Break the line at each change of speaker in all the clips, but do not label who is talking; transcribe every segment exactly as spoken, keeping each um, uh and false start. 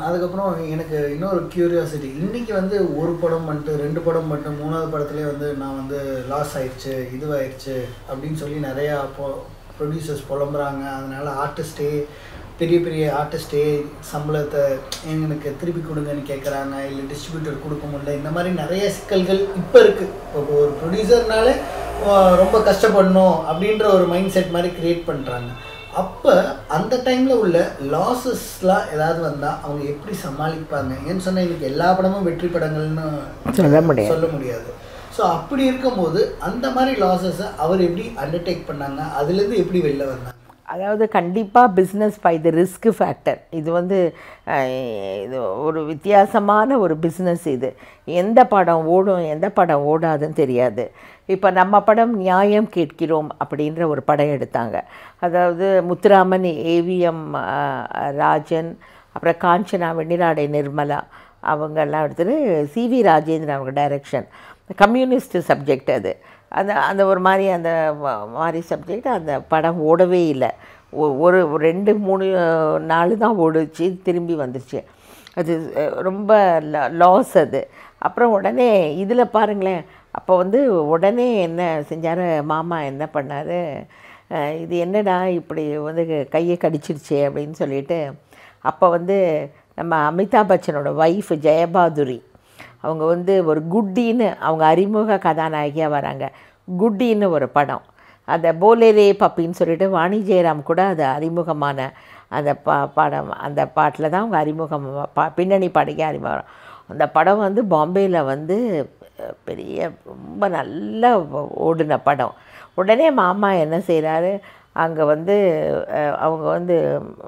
அதுக்கப்புறம் எனக்கு இன்னொரு க்யூரியாசிட்டி, இன்றைக்கி வந்து ஒரு படம் பண்ணிட்டு ரெண்டு படம் பண்ணிட்டு மூணாவது படத்துலேயே வந்து நான் வந்து லாஸ் ஆயிடுச்சு இதுவாயிடுச்சு அப்படின்னு சொல்லி நிறையா பொ ப்ரொடியூசர்ஸ் புலம்புறாங்க. அதனால் ஆர்டிஸ்டே பெரிய பெரிய ஆர்டிஸ்டே சம்பளத்தை எனக்கு திருப்பி கொடுங்கன்னு கேட்குறாங்க, இல்லை டிஸ்ட்ரிபியூட்டர் கொடுக்க முடியல. இந்த மாதிரி நிறைய சிக்கல்கள் இப்போ இருக்குது. இப்போ ஒரு ப்ரொடியூசர்னால ரொம்ப கஷ்டப்படணும் அப்படின்ற ஒரு மைண்ட் செட் மாதிரி க்ரியேட் பண்ணுறாங்க. அப்போ அந்த டைமில் உள்ள லாஸஸ்லாம் ஏதாவது வந்தால் அவங்க எப்படி சமாளிப்பாங்க? ஏன்னு சொன்னால் இன்றைக்கி எல்லா படமும் வெற்றி படங்கள்னு சொல்ல முடியாது சொல்ல முடியாது ஸோ அப்படி இருக்கும்போது அந்த மாதிரி லாஸஸை அவர் எப்படி அண்டர்டேக் பண்ணாங்க? அதுலேருந்து எப்படி வெளில வந்தாங்க?
அதாவது கண்டிப்பாக business by the risk factor. இது வந்து இது ஒரு வித்தியாசமான ஒரு பிஸ்னஸ். இது எந்த படம் ஓடும் எந்த படம் ஓடாதுன்னு தெரியாது. இப்போ நம்ம படம் நியாயம் கேட்கிறோம் அப்படின்ற ஒரு படம் எடுத்தாங்க. அதாவது முத்துராமன், ஏவிஎம் ராஜன், அப்புறம் காஞ்சனா, வெண்ணிராடை நிர்மலா அவங்கெல்லாம் எடுத்துகிட்டு சிவி ராஜேந்திரன் அவங்க டைரக்ஷன். கம்யூனிஸ்ட் சப்ஜெக்ட் அது. அந்த அந்த ஒரு மாதிரி அந்த மாதிரி சப்ஜெக்ட் அந்த படம் ஓடவே இல்லை. ஒரு ரெண்டு மூணு நாள் தான் ஓடுச்சு, திரும்பி வந்துருச்சு. அது ரொம்ப லாஸ் அது. அப்புறம் உடனே இதில் பாருங்களேன், அப்போ வந்து உடனே என்ன செஞ்சார் மாமா, என்ன பண்ணார், இது என்னடா இப்படி வந்து கையை கடிச்சிருச்சே அப்படின்னு சொல்லிட்டு, அப்போ வந்து நம்ம அமிதாப் பச்சனோட ஒய்ஃப் ஜெயபாதுரி அவங்க வந்து ஒரு குட்டின்னு அவங்க அறிமுக கதாநாயகியாக வராங்க. குட்டின்னு ஒரு படம், அந்த போலேரே பப்பின்னு சொல்லிட்டு வாணி ஜெயராம் கூட அது அறிமுகமான அந்த பா படம் அந்த பாட்டில் தான் அவங்க அறிமுகம் பா பின்னணி பாடகி அறிமுகம். அந்த படம் வந்து பாம்பேயில் வந்து பெரிய ரொம்ப நல்ல ஓடின படம். உடனே மாமா என்ன செய்கிறாரு, அங்கே வந்து அவங்க வந்து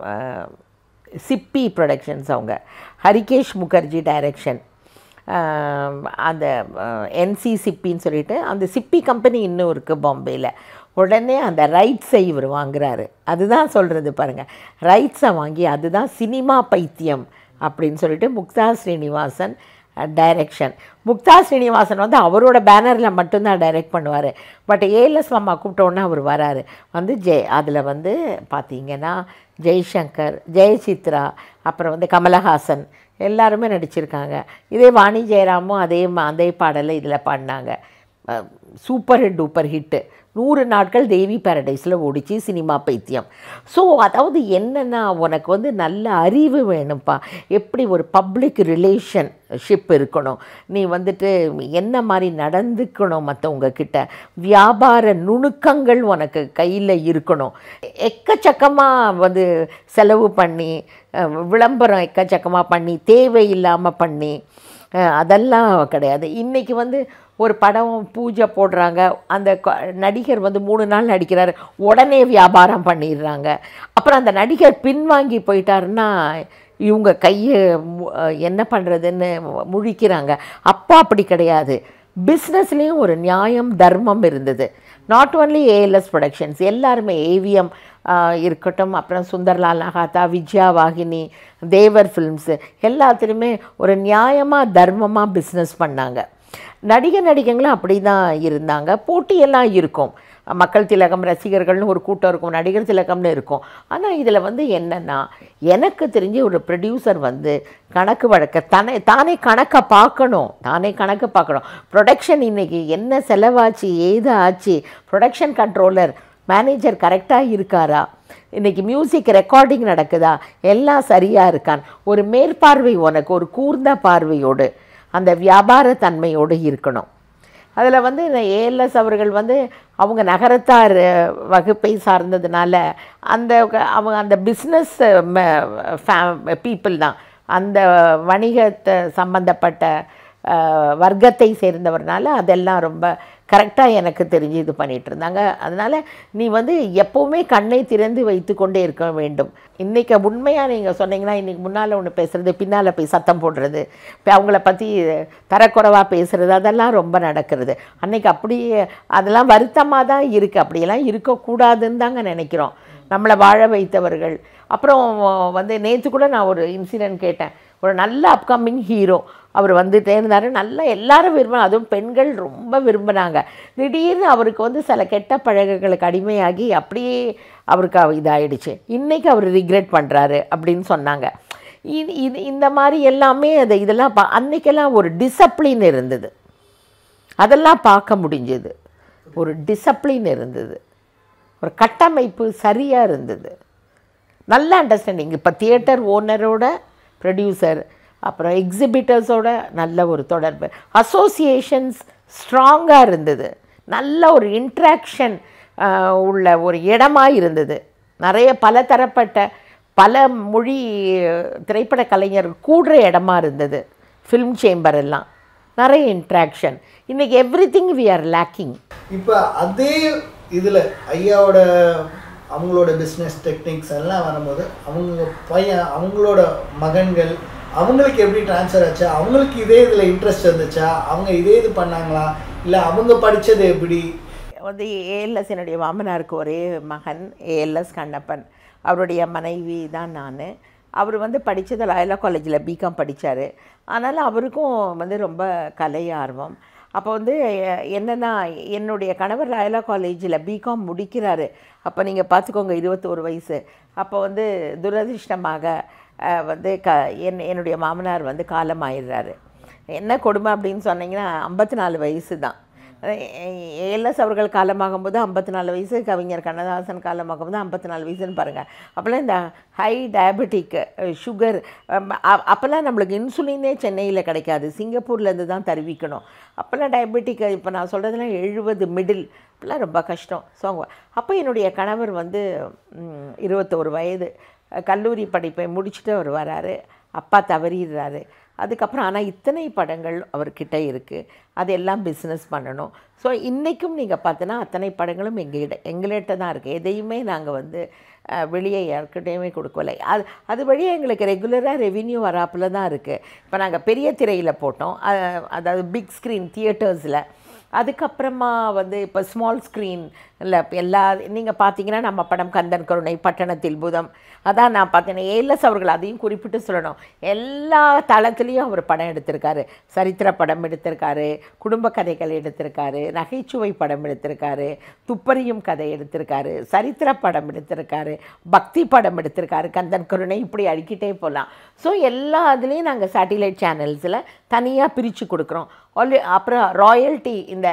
சிப்பி ப்ரொடக்ஷன்ஸ், அவங்க ஹரிகேஷ் முகர்ஜி டைரக்ஷன், அந்த என்சி சிப்பின்னு சொல்லிட்டு அந்த சிப்பி கம்பெனி இன்னும் இருக்குது பாம்பேயில். உடனே அந்த ரைட்ஸை இவர் வாங்குறாரு. அதுதான் சொல்கிறது பாருங்கள், ரைட்ஸை வாங்கி அதுதான் சினிமா பைத்தியம் அப்படின்னு சொல்லிட்டு முக்தா ஸ்ரீனிவாசன் டைரக்ஷன். முக்தா ஸ்ரீனிவாசன் வந்து அவரோட பேனரில் மட்டும்தான் டைரக்ட் பண்ணுவார். பட் ஏஎல்எஸ் மாமா கூப்பிட்டோன்னே அவர் வராரு. வந்து ஜெய் அதில் வந்து பார்த்திங்கன்னா ஜெய்சங்கர், ஜெயசித்ரா, அப்புறம் வந்து கமலஹாசன் எல்லாருமே நடிச்சிருக்காங்க. இதே வாணி ஜெயராமும் அதே அதே பாடலை இதில் பாடினாங்க. Super duper hit. நூறு நாட்கள் தேவி பேரடைஸில் ஓடிச்சு சினிமா பைத்தியம். ஸோ அதாவது என்னென்னா, உனக்கு வந்து நல்ல அறிவு வேணும்ப்பா, எப்படி ஒரு பப்ளிக் ரிலேஷன்ஷிப் இருக்கணும், நீ வந்துட்டு என்ன மாதிரி நடந்துக்கணும் மற்றவங்க கிட்ட, வியாபார நுணுக்கங்கள் உனக்கு கையில் இருக்கணும். எக்கச்சக்கமாக வந்து செலவு பண்ணி, விளம்பரம் எக்கச்சக்கமாக பண்ணி, தேவையில்லாமல் பண்ணி, அதெல்லாம் கிடையாது. இன்றைக்கி வந்து ஒரு படம் பூஜை போடுறாங்க, அந்த நடிகர் வந்து மூணு நாள் நடிக்கிறாரு, உடனே வியாபாரம் பண்ணிடுறாங்க. அப்புறம் அந்த நடிகர் பின்வாங்கி போயிட்டாருன்னா இவங்க கையை என்ன பண்ணுறதுன்னு முழிக்கிறாங்க. அப்போ அப்படி கிடையாது. பிஸ்னஸ்லேயும் ஒரு நியாயம் தர்மம் இருந்தது. நாட் ஓன்லி ஏஎல்எஸ் ப்ரொடக்ஷன்ஸ், எல்லாருமே ஏவிஎம் இருக்கட்டும், அப்புறம் சுந்தர்லால் நகாத்தா, விஜயா வாகினி, தேவர் ஃபிலிம்ஸு எல்லாத்துலேயுமே ஒரு நியாயமாக தர்மமாக பிஸ்னஸ் பண்ணாங்க. நடிகர் நடிகங்களும் அப்படி தான் இருந்தாங்க. போட்டியெல்லாம் இருக்கும். மக்கள் திலகம் ரசிகர்கள்னு ஒரு கூட்டம் இருக்கும், நடிகர் திலகம்னு இருக்கும். ஆனால் இதில் வந்து என்னென்னா, எனக்கு தெரிஞ்சு ஒரு ப்ரொடியூசர் வந்து கணக்கு வழக்க தானே தானே கணக்கை பார்க்கணும் தானே கணக்கு பார்க்கணும். ப்ரொடக்ஷன் இன்றைக்கி என்ன செலவாச்சு, ஏது ஆச்சு, ப்ரொடக்ஷன் கண்ட்ரோலர் மேனேஜர் கரெக்டாக இருக்காரா, இன்றைக்கி மியூசிக் ரெக்கார்டிங் நடக்குதா, எல்லாம் சரியாக இருக்கான், ஒரு மேற்பார்வை, உனக்கு ஒரு கூர்ந்த பார்வையோடு அந்த வியாபார தன்மையோடு இருக்கணும். அதில் வந்து ஏஎல்எஸ் அவர்கள் வந்து அவங்க நகரத்தார் வகுப்பை சார்ந்ததுனால அந்த அவங்க அந்த பிஸ்னஸ் ஃபே பீப்புள் தான், அந்த வணிகத்தை சம்பந்தப்பட்ட வர்க்கத்தை சேர்ந்தவர்னால அதெல்லாம் ரொம்ப கரெக்டாக எனக்கு தெரிஞ்சு இது பண்ணிகிட்டு இருந்தாங்க. அதனால் நீ வந்து எப்போவுமே கண்ணை திறந்து வைத்து கொண்டே இருக்க வேண்டும். இன்றைக்கி உண்மையாக நீங்கள் சொன்னீங்கன்னா, இன்றைக்கி முன்னால் ஒன்று பேசுகிறது, பின்னால் போய் சத்தம் போடுறது, இப்போ அவங்கள பற்றி தரக்குறைவாக பேசுகிறது, அதெல்லாம் ரொம்ப நடக்கிறது. அன்றைக்கி அப்படி அதெல்லாம் வருத்தமாக தான் இருக்குது. அப்படியெல்லாம் இருக்கக்கூடாதுன்னு தாங்க நினைக்கிறோம் நம்மளை வாழ வைத்தவர்கள். அப்புறம் வந்து நேற்று கூட நான் ஒரு இன்சிடென்ட் கேட்டேன். ஒரு நல்ல அப்கமிங் ஹீரோ அவர் வந்துகிட்டே இருந்தார், நல்லா எல்லாரும் விரும்பினாங்க, அதுவும் பெண்கள் ரொம்ப விரும்பினாங்க. திடீர்னு அவருக்கு வந்து சில கெட்ட பழக்கங்களுக்கு அடிமையாகி அப்படியே அவருக்கு இதாகிடுச்சு. இன்றைக்கி அவர் ரிக்ரெட் பண்ணுறாரு அப்படின்னு சொன்னாங்க. இது இது இந்த மாதிரி எல்லாமே அது இதெல்லாம் பா அன்றைக்கெல்லாம் ஒரு டிசப்ளின் இருந்தது, அதெல்லாம் பார்க்க முடிஞ்சது. ஒரு டிசப்ளின் இருந்தது, ஒரு கட்டமைப்பு சரியாக இருந்தது, நல்ல அண்டர்ஸ்டாண்டிங். இப்போ தியேட்டர் ஓனரோட ப்ரொடியூசர் அப்புறம் எக்ஸிபிட்டர்ஸோட நல்ல ஒரு தொடர்பு, அசோசியேஷன்ஸ் ஸ்ட்ராங்காக இருந்தது, நல்ல ஒரு இன்ட்ராக்ஷன் உள்ள ஒரு இடமாக இருந்தது. நிறைய பல தரப்பட்ட பல மொழி திரைப்பட கலைஞர்கள் கூடுற இடமா இருந்தது ஃபிலிம் சேம்பர் எல்லாம், நிறைய இன்ட்ராக்ஷன். இன்றைக்கி everything we are lacking.
இப்போ அதே இதில் ஐயாவோட அவங்களோட பிஸ்னஸ் டெக்னிக்ஸ் எல்லாம் வரும்போது அவங்க பையன் அவங்களோட மகன்கள் அவங்களுக்கு எப்படி ட்ரான்ஸ்ஃபர் ஆச்சா, அவங்களுக்கு இதே இதில் இன்ட்ரெஸ்ட் இருந்துச்சா, அவங்க இதே இது பண்ணாங்களா, இல்லை அவங்க படித்தது எப்படி?
வந்து ஏஎல்எஸ் என்னுடைய மாமனாருக்கு ஒரே மகன் ஏஎல்எஸ் கண்ணப்பன், அவருடைய மனைவி தான் நான். அவர் வந்து படித்தது லாயலா காலேஜில் பிகாம் படித்தார். அதனால் அவருக்கும் வந்து ரொம்ப கலை ஆர்வம். அப்போ வந்து என்னென்னா என்னுடைய கணவர் லாயலா காலேஜில் பிகாம் முடிக்கிறாரு. அப்போ நீங்கள் பார்த்துக்கோங்க, இருபத்தோரு வயசு. அப்போ வந்து துரதிர்ஷ்டமாக வந்து க என் என்னுடைய மாமனார் வந்து காலமாயிடுறாரு. என்ன கொடுமை அப்படின்னு சொன்னீங்கன்னா, ஐம்பத்தி நாலு வயசு தான். ஏஎல்எஸ் அவர்கள் காலமாகும்போது ஐம்பத்தி நாலு வயசு, கவிஞர் கண்ணதாசன் காலமாகும்போது ஐம்பத்தி நாலு வயசுன்னு பாருங்கள். அப்போல்லாம் இந்த ஹை டயபெட்டிக் சுகர், அப்போல்லாம் நம்மளுக்கு இன்சுலினே சென்னையில் கிடைக்காது, சிங்கப்பூர்லேருந்து தான் தருவிக்கணும். அப்போல்லாம் டயபெட்டிக், இப்போ நான் சொல்கிறதுலாம் எழுபது மிடில், அப்போல்லாம் ரொம்ப கஷ்டம். ஸோ அப்போ என்னுடைய கணவர் வந்து இருபத்தோரு வயது, கல்லூரி படிப்பை முடிச்சுட்டு அவர் வராரு. அப்பா தவறிடுறாரு. அதுக்கப்புறம் ஆனால் இத்தனை படங்கள் அவர்கிட்ட இருக்குது, அதெல்லாம் பிஸ்னஸ் பண்ணணும். ஸோ இன்றைக்கும் நீங்கள் பார்த்தோன்னா அத்தனை படங்களும் எங்கள்கிட்ட எங்கள்கிட்ட தான் இருக்குது. எதையுமே நாங்கள் வந்து வெளியே யாருக்கிட்டையுமே கொடுக்கல. அது அது வழியாக எங்களுக்கு ரெகுலராக ரெவின்யூ வராப்பில் தான் இருக்குது. இப்போ நாங்கள் பெரிய திரையில் போட்டோம், அதாவது பிக் ஸ்க்ரீன் தியேட்டர்ஸில். அதுக்கப்புறமா வந்து இப்போ ஸ்மால் ஸ்க்ரீன் இல்லை எல்லா நீங்கள் பார்த்தீங்கன்னா நம்ம படம் கந்தன் கருணை, பட்டணத்தில் பூதம், அதான் நான் பார்த்தேன். ஏஎல்எஸ் அவர்கள் அதையும் குறிப்பிட்டு சொல்லணும், எல்லா தளத்துலேயும் அவர் படம் எடுத்திருக்காரு. சரித்திர படம் எடுத்திருக்காரு, குடும்ப கதைகள் எடுத்திருக்காரு, நகைச்சுவை படம் எடுத்திருக்காரு, துப்பறியும் கதை எடுத்திருக்காரு, சரித்திர படம் எடுத்திருக்காரு, பக்தி படம் எடுத்திருக்காரு, கந்தன் கருணை, இப்படி அடிக்கிட்டே போகலாம். ஸோ எல்லா இதுலேயும் நாங்கள் சேட்டிலைட் சேனல்ஸில் தனியாக பிரித்து கொடுக்குறோம். ஆல்ரெடி அப்புறம் ராயல்ட்டி, இந்த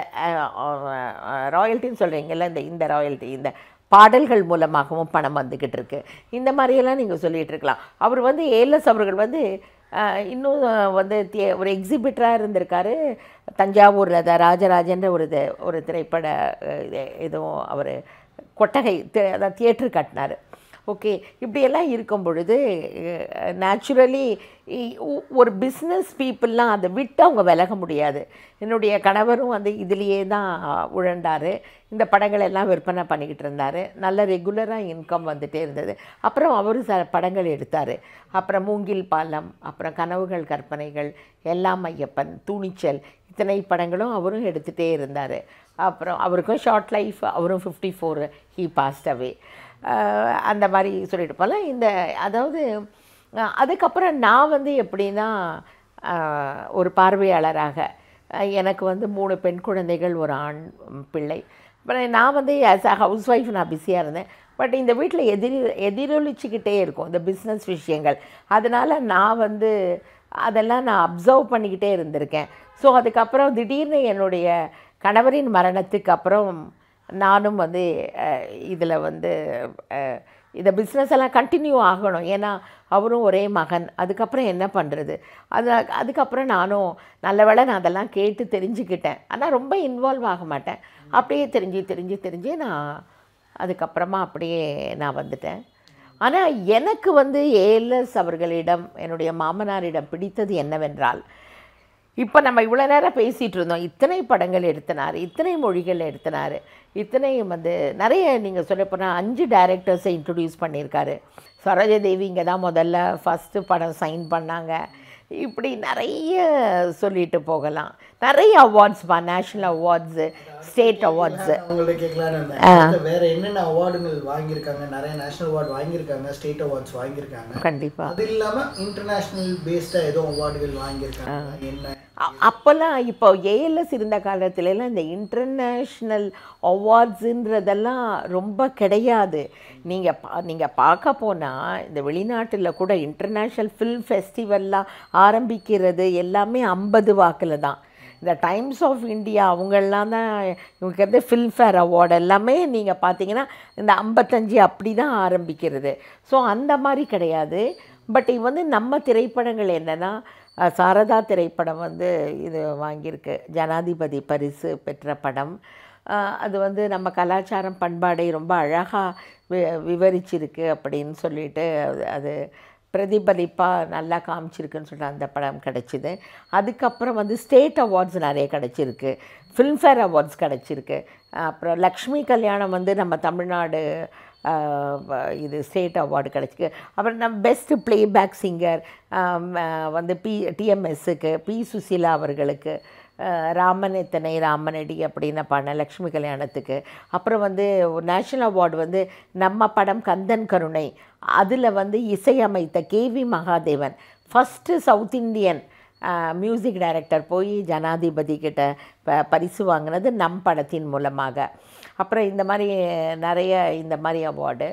ராயல்ட்டின்னு சொல்கிறீங்கல்ல, இந்த இந்த ராயல்ட்டி இந்த பாடல்கள் மூலமாகவும் பணம் வந்துக்கிட்டு இருக்கு. இந்த மாதிரியெல்லாம் நீங்கள் சொல்லிகிட்டு இருக்கலாம். அவர் வந்து ஏஎல்எஸ் அவர்கள் வந்து இன்னும் வந்து ஒரு எக்ஸிபிட்டராக இருந்திருக்காரு தஞ்சாவூரில். த ராஜராஜன்ற ஒரு ஒரு திரைப்பட இதுவும் அவர் கொட்டகை அதான் தியேட்டர் கட்டினார். ஓகே, இப்படியெல்லாம் இருக்கும் பொழுது நேச்சுரலி ஒரு பிஸ்னஸ் பீப்புளெலாம் அதை விட்டு அவங்க விலக முடியாது. என்னுடைய கணவரும் வந்து இதுலேயே தான் உழண்டார். இந்த படங்கள் எல்லாம் விற்பனை பண்ணிக்கிட்டு இருந்தார். நல்ல ரெகுலராக இன்கம் வந்துகிட்டே இருந்தது. அப்புறம் அவர் ச படங்கள் எடுத்தார். அப்புறம் மூங்கில் பாலம், அப்புறம் கனவுகள் கற்பனைகள், எல்லாம் ஐயப்பன், துணிச்சல், இத்தனை படங்களும் அவரும் எடுத்துகிட்டே இருந்தார். அப்புறம் அவருக்கும் ஷார்ட் லைஃப், அவரும் fifty four he passed away. அந்த மாதிரி சொல்லிட்டு போல. இந்த அதாவது அதுக்கப்புறம் நான் வந்து எப்படின்னா ஒரு பார்வையாளராக, எனக்கு வந்து மூணு பெண் குழந்தைகள், ஒரு ஆண் பிள்ளை. அப்புறம் நான் வந்து ஆஸ் அ ஹவுஸ் ஒய்ஃப் நான் பிஸியாக இருந்தேன். பட் இந்த வீட்டில் எதிரி எதிரொலிச்சிக்கிட்டே இருக்கும் இந்த பிஸ்னஸ் விஷயங்கள். அதனால் நான் வந்து அதெல்லாம் நான் அப்சர்வ் பண்ணிக்கிட்டே இருந்திருக்கேன். ஸோ அதுக்கப்புறம் திடீர்னு என்னுடைய கணவரின் மரணத்துக்கு அப்புறம் நானும் வந்து இதில் வந்து இந்த பிஸ்னஸ் எல்லாம் கண்டினியூ ஆகணும். ஏன்னா அவரும் ஒரே மகன். அதுக்கப்புறம் என்ன பண்ணுறது? அது அதுக்கப்புறம் நானும் நல்ல வேளை நான் அதெல்லாம் கேட்டு தெரிஞ்சுக்கிட்டேன். ஆனால் ரொம்ப இன்வால்வ் ஆக மாட்டேன். அப்படியே தெரிஞ்சு தெரிஞ்சு தெரிஞ்சு நான் அதுக்கப்புறமா அப்படியே நான் வந்துட்டேன். ஆனால் எனக்கு வந்து ஏஎல்எஸ் அவர்களிடம், என்னுடைய மாமனாரிடம் பிடித்தது என்னவென்றால், இப்போ நம்ம இவ்வளோ நேரம் பேசிகிட்டு இருந்தோம், இத்தனை படங்கள் எடுத்தினார், இத்தனை மொழிகள் எடுத்தினார், இத்தனையும் வந்து நிறைய நீங்கள் சொல்ல போனால் அஞ்சு டைரக்டர்ஸை இன்ட்ரடியூஸ் பண்ணியிருக்காரு. சரோஜாதேவி இங்கே தான் முதல்ல ஃபஸ்ட்டு படம் சைன் பண்ணாங்க. இப்படி நிறைய சொல்லிட்டு போகலாம். நிறைய அவார்ட்ஸ்பா, நேஷ்னல் அவார்ட்ஸு, ஸ்டேட் அவார்ட்ஸு.
உங்கள்கிட்ட கேட்கலான்னு வேறு என்னென்ன அவார்டுகள் வாங்கியிருக்காங்க? நிறைய நேஷ்னல் அவார்டு வாங்கியிருக்காங்க, ஸ்டேட் அவார்ட்ஸ் வாங்கியிருக்காங்க.
கண்டிப்பாக.
அது இல்லாமல் இன்டர்நேஷ்னல் பேஸ்டாக ஏதோ அவார்டுகள் வாங்கியிருக்காங்க. என்ன
அப்போல்லாம் இப்போ ஏஎல்எஸ் இருந்த காலத்துலலாம் இந்த இன்டர்நேஷ்னல் அவார்ட்ஸுன்றதெல்லாம் ரொம்ப கிடையாது. நீங்கள் பா நீங்கள் பார்க்க போனால் இந்த வெளிநாட்டில் கூட இன்டர்நேஷ்னல் ஃபில்ம் ஃபெஸ்டிவல்லாம் ஆரம்பிக்கிறது எல்லாமே ஐம்பது வாக்கில் தான். இந்த டைம்ஸ் ஆஃப் இந்தியா அவங்கெல்லாம் தான் இவங்க ஃபில்ம்ஃபேர் அவார்டு எல்லாமே நீங்கள் பார்த்தீங்கன்னா இந்த ஐம்பத்தஞ்சு அப்படி தான் ஆரம்பிக்கிறது. ஸோ அந்த மாதிரி கிடையாது. பட் இது வந்து நம்ம திரைப்படங்கள் என்னென்னா, சாரதா திரைப்படம் வந்து இது வாங்கியிருக்கு, ஜனாதிபதி பரிசு பெற்ற படம். அது வந்து நம்ம கலாச்சாரம் பண்பாடை ரொம்ப அழகாக வி விவரிச்சிருக்கு அப்படின்னு சொல்லிட்டு அது பிரதிபலிப்பாக நல்லா காமிச்சிருக்குன்னு சொல்லிட்டு அந்த படம் கிடச்சிது. அதுக்கப்புறம் வந்து ஸ்டேட் அவார்ட்ஸ் நிறைய கிடச்சிருக்கு, ஃபில்ம்ஃபேர் அவார்ட்ஸ் கிடச்சிருக்கு. அப்புறம் லக்ஷ்மி கல்யாணம் வந்து நம்ம தமிழ்நாடு இது ஸ்டேட் அவார்டு கிடச்சிருக்கு. அப்புறம் நம்ம பெஸ்ட்டு ப்ளேபேக் சிங்கர் வந்து பி டிஎம்எஸ்ஸுக்கு பி சுசீலா அவர்களுக்கு, ராமன் எத்தனை ராமனடி அப்படின்னு பண்ண லக்ஷ்மி கல்யாணத்துக்கு. அப்புறம் வந்து நேஷ்னல் அவார்டு வந்து நம்ம படம் கந்தன் கருணை, அதில் வந்து இசையமைத்த KV Mahadevan first South Indian music director போய் ஜனாதிபதி கிட்ட ப பரிசு வாங்கினது நம் படத்தின் மூலமாக. அப்புறம் இந்த மாதிரி நிறைய இந்த மாதிரி அவார்டு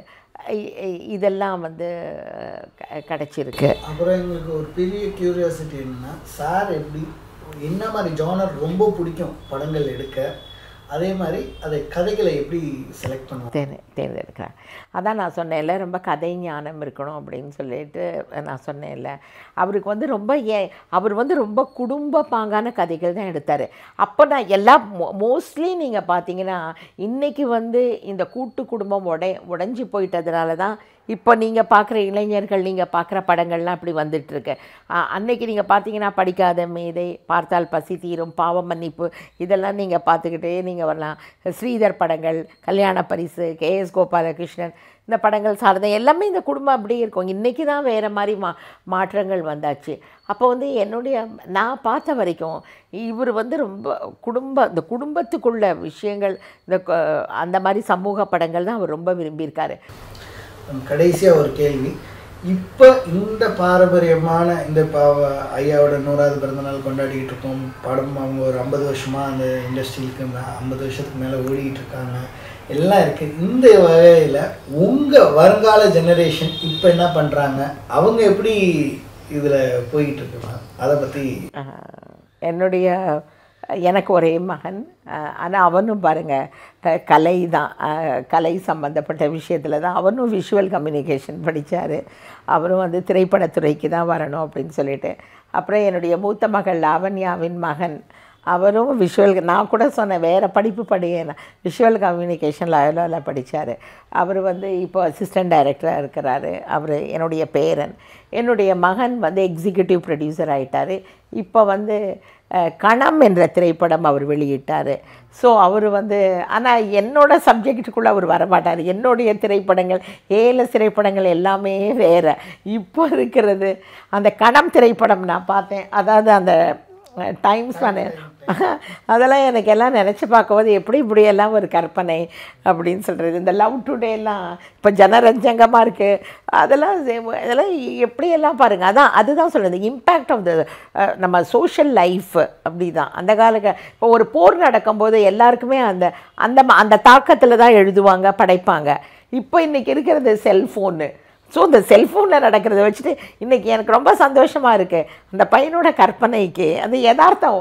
இதெல்லாம் வந்து கிடச்சிருக்கு.
அப்புறம் எங்களுக்கு ஒரு பெரிய க்யூரியாசிட்டி என்னென்னா, சார் எப்படி என்ன மாதிரி ஜானர் ரொம்ப பிடிக்கும் படங்கள் எடுக்க, அதே மாதிரி அதை கதைகளை எப்படி செலக்ட் பண்ணுவோம்
தேர் தேர்ந்தெடுக்கிறேன். அதான் நான் சொன்னேன்ல, ரொம்ப கதை ஞானம் இருக்கணும் அப்படின்னு சொல்லிட்டு நான் சொன்னேன்ல. அவருக்கு வந்து ரொம்ப ஏ அவர் வந்து ரொம்ப குடும்ப பாங்கான கதைகள் தான் எடுத்தார். அப்போ நான் எல்லாம் மோ மோஸ்ட்லி நீங்கள் பார்த்தீங்கன்னா இன்றைக்கி வந்து இந்த கூட்டு குடும்பம் உடை உடஞ்சி போயிட்டதுனால தான் இப்போ நீங்கள் பார்க்குற இளைஞர்கள் நீங்கள் பார்க்குற படங்கள்லாம் இப்படி வந்துட்டுருக்கு. அன்னைக்கு நீங்கள் பார்த்தீங்கன்னா படிக்காத மேதை, பார்த்தால் பசி தீரும், பாவ மன்னிப்பு, இதெல்லாம் நீங்கள் பார்த்துக்கிட்டே நீங்கள் வரலாம். ஸ்ரீதர் படங்கள், கல்யாண பரிசு, கே எஸ் கோபாலகிருஷ்ணன், இந்த படங்கள் சார்ந்த எல்லாமே இந்த குடும்பம் அப்படியே இருக்கும். இன்றைக்கி தான் வேறு மாதிரி மா மாற்றங்கள் வந்தாச்சு. அப்போ வந்து என்னுடைய நான் பார்த்த வரைக்கும் இவர் வந்து ரொம்ப குடும்ப இந்த குடும்பத்துக்குள்ள விஷயங்கள், இந்த அந்த மாதிரி சமூக படங்கள் தான் அவர் ரொம்ப விரும்பியிருக்காரு.
கடைசியாக ஒரு கேள்வி, இப்போ இந்த பாரம்பரியமான இந்த பா ஐயாவோட நூறாவது பிறந்தநாள் கொண்டாடிக்கிட்டு இருக்கோம். படம் அவங்க ஒரு ஐம்பது வருஷமாக அந்த இண்டஸ்ட்ரிக்கு ஐம்பது வருஷத்துக்கு மேலே ஓடிக்கிட்டு இருக்காங்க, எல்லாம் இருக்குது. இந்த வகையில் உங்கள் வருங்கால ஜெனரேஷன் இப்போ என்ன பண்ணுறாங்க, அவங்க எப்படி இதில் போய்கிட்டு இருக்காங்க, அதை பற்றி?
என்னுடைய எனக்கு ஒரே மகன், ஆனால் அவனும் பாருங்கள் கலை தான், கலை சம்மந்தப்பட்ட விஷயத்தில் தான் அவனும் விஷுவல் கம்யூனிகேஷன் படித்தார். அவரும் வந்து திரைப்படத்துறைக்கு தான் வரணும் அப்படின்னு சொல்லிட்டு. அப்புறம் என்னுடைய மூத்த மகள் லாவண்யாவின் மகன், அவரும் விஷுவல், நான் கூட சொன்னேன் வேறு படிப்பு படியேன், விஷுவல் கம்யூனிகேஷன் லயோலாவில் படித்தார். அவர் வந்து இப்போ அசிஸ்டன்ட் டைரக்டராக இருக்கிறாரு. அவர் என்னுடைய பேரன். என்னுடைய மகன் வந்து எக்ஸிக்யூட்டிவ் ப்ரொடியூசர் ஆகிட்டார். இப்போ வந்து கணம் என்ற திரைப்படம் அவர் வெளியிட்டார். ஸோ அவர் வந்து, ஆனால் என்னோட சப்ஜெக்டுக்குள்ளே அவர் வரமாட்டார். என்னுடைய திரைப்படங்கள், ஏஎல்எஸ் திரைப்படங்கள் எல்லாமே வேறு. இப்போ இருக்கிறது அந்த கணம் திரைப்படம் நான் பார்த்தேன். அதாவது அந்த டைம்ஸ் பண்ண அதெல்லாம் எனக்கு எல்லாம் நினச்சி பார்க்கும்போது எப்படி இப்படியெல்லாம் ஒரு கற்பனை அப்படின்னு சொல்கிறது. இந்த லவ் டுடேலாம் இப்போ ஜனரஞ்சங்கமாக இருக்குது. அதெல்லாம் இதெல்லாம் எப்படியெல்லாம் பாருங்கள். அதான் அதுதான் சொல்கிறது, இம்பேக்ட் ஆஃப் த நம்ம சோஷியல் லைஃப். அப்படி தான் அந்த கால இப்போ ஒரு போர் நடக்கும்போது எல்லாருக்குமே அந்த அந்த அந்த தாக்கத்தில் தான் எழுதுவாங்க, படைப்பாங்க. இப்போ இன்றைக்கி இருக்கிறது செல்ஃபோனு. ஸோ இந்த செல்ஃபோனில் நடக்கிறத வச்சுட்டு இன்றைக்கி எனக்கு ரொம்ப சந்தோஷமாக இருக்குது. அந்த பையனோட கற்பனைக்கு அது யதார்த்தம்.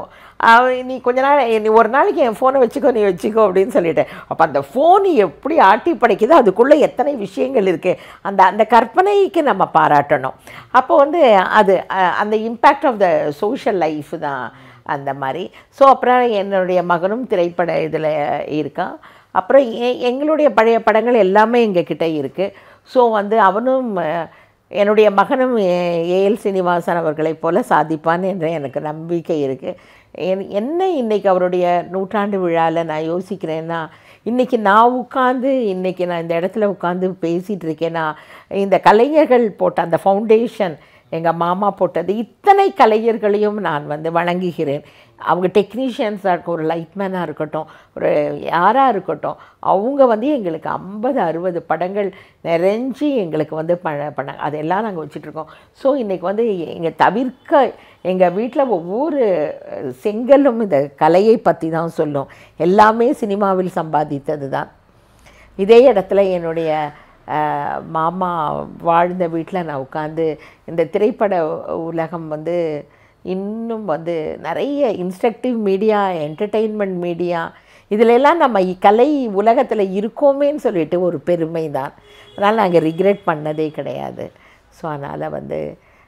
நீ கொஞ்ச நாள் நீ ஒரு நாளைக்கு என் ஃபோனை வச்சுக்கோ, நீ வச்சுக்கோ அப்படின்னு சொல்லிட்டு, அப்போ அந்த ஃபோன் எப்படி ஆட்டி படைக்குதோ அதுக்குள்ளே எத்தனை விஷயங்கள் இருக்குது, அந்த அந்த கற்பனைக்கு நம்ம பாராட்டணும். அப்போ வந்து அது அந்த impact of the social life தான் அந்த மாதிரி. ஸோ அப்புறம் என்னுடைய மகனும் திரைப்பட இதில் இருக்கான். அப்புறம் எங்களுடைய பழைய படங்கள் எல்லாமே எங்ககிட்ட இருக்குது. ஸோ வந்து அவனும் என்னுடைய மகனும் ஏஎல் சீனிவாசன் அவர்களைப் போல சாதிப்பான் என்ற எனக்கு நம்பிக்கை இருக்குது. என் என்ன இன்றைக்கி அவருடைய நூற்றாண்டு விழாவில் நான் யோசிக்கிறேன்னா, இன்றைக்கி நான் உட்காந்து இன்றைக்கி நான் இந்த இடத்துல உட்காந்து பேசிகிட்டு இருக்கேன்னா, இந்த கலைஞர்கள் போட்ட அந்த ஃபவுண்டேஷன் எங்கள் மாமா போட்டது, இத்தனை கலைஞர்களையும் நான் வந்து வணங்குகிறேன். அவங்க டெக்னீஷியன்ஸாக இருக்கும், ஒரு லைட்மேனாக இருக்கட்டும், ஒரு யாராக இருக்கட்டும், அவங்க வந்து எங்களுக்கு ஐம்பது அறுபது படங்கள் நிறைஞ்சி எங்களுக்கு வந்து ப பண்ணாங்க. அதெல்லாம் நாங்கள் வச்சிட்ருக்கோம். ஸோ இன்றைக்கி வந்து எங்கள் தவிர்க்க எங்கள் வீட்டில் ஒவ்வொரு செங்கலும் இந்த கலையை பற்றி தான் சொல்லும். எல்லாமே சினிமாவில் சம்பாதித்தது தான். இதே இடத்துல என்னுடைய மாமா வாழ்ந்த வீட்டில் நான் உட்காந்து இந்த திரைப்பட உலகம் வந்து இன்னும் வந்து நிறைய இன்ஸ்ட்ரக்டிவ் மீடியா, என்டர்டெயின்மெண்ட் மீடியா, இதிலெல்லாம் நம்ம கலை உலகத்தில் இருக்கோமேன்னு சொல்லிட்டு ஒரு பெருமை தான். அதனால் நாங்கள் ரிக்ரெட் பண்ணதே கிடையாது. ஸோ அதனால் வந்து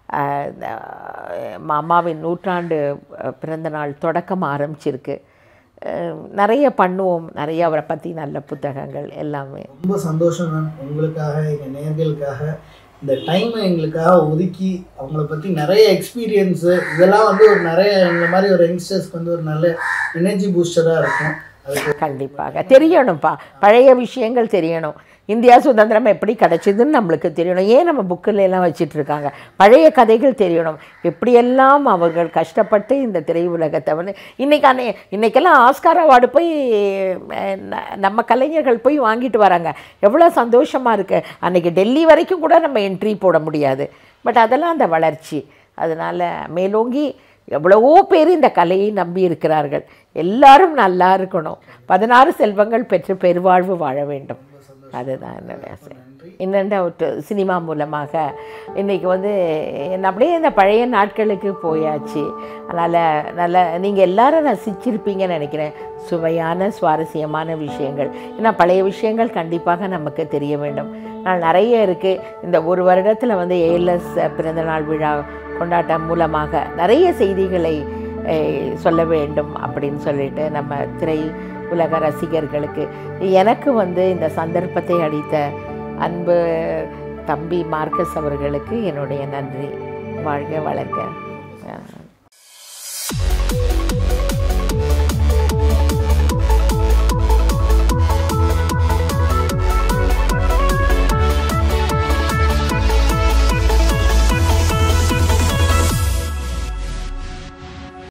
மாமாவின் நூற்றாண்டு பிறந்தநாள் தொடக்கம் ஆரம்பிச்சிருக்கு. நிறைய பண்ணுவோம், நிறைய அவரை பற்றி நல்ல புத்தகங்கள் எல்லாமே.
ரொம்ப சந்தோஷம் மேம். உங்களுக்காக, எங்கள் நேயர்களுக்காக இந்த டைமை எங்களுக்காக ஒதுக்கி அவங்கள பற்றி நிறைய எக்ஸ்பீரியன்ஸு இதெல்லாம் வந்து ஒரு நிறைய இந்த மாதிரி ஒரு யங்ஸ்டர்ஸ்க்கு வந்து ஒரு நல்ல எனர்ஜி பூஸ்டராக இருக்கும். அதுக்கு
கண்டிப்பாக தெரியணும்ப்பா, பழைய விஷயங்கள் தெரியணும். இந்தியா சுதந்திரம் எப்படி கிடச்சிதுன்னு நம்மளுக்கு தெரியணும். ஏன் நம்ம புக்கில் எல்லாம் வச்சிட்ருக்காங்க, பழைய கதைகள் தெரியணும். எப்படியெல்லாம் அவர்கள் கஷ்டப்பட்டு இந்த திரை உலகத்தை வந்து இன்றைக்கான இன்றைக்கெல்லாம் ஆஸ்கார் அவார்டு போய் நம்ம கலைஞர்கள் போய் வாங்கிட்டு வராங்க. எவ்வளோ சந்தோஷமாக இருக்குது. அன்றைக்கி டெல்லி வரைக்கும் கூட நம்ம என்ட்ரி போட முடியாது. பட் அதெல்லாம் அந்த வளர்ச்சி. அதனால் மேலோங்கி எவ்வளவோ பேர் இந்த கலையை நம்பி இருக்கிறார்கள். எல்லாரும் நல்லா இருக்கணும். பதினாறு செல்வங்கள் பெற்று பெருவாழ்வு வாழ வேண்டும். அதுதான் என்னுடைய ஆசை. இன்னண்டவுட் சினிமா மூலமாக இன்றைக்கி வந்து அப்படியே இந்த பழைய நாட்களுக்கு போயாச்சு. அதனால் நல்ல நீங்கள் எல்லோரும் ரசிச்சிருப்பீங்கன்னு நினைக்கிறேன். சுவையான சுவாரஸ்யமான விஷயங்கள். ஏன்னா பழைய விஷயங்கள் கண்டிப்பாக நமக்கு தெரிய வேண்டும். நான் நிறைய இருக்குது. இந்த ஒரு வருடத்தில் வந்து ஏஎல்எஸ் பிறந்தநாள் விழா கொண்டாட்டம் மூலமாக நிறைய செய்திகளை சொல்ல வேண்டும் அப்படின்னு சொல்லிட்டு நம்ம திரை உலக ரசிகர்களுக்கு, எனக்கு வந்து இந்த சந்தர்ப்பத்தை அளித்த அன்பு தம்பி மார்க்கஸ் அவர்களுக்கு என்னுடைய நன்றி. வாழ்க வளர்க்க.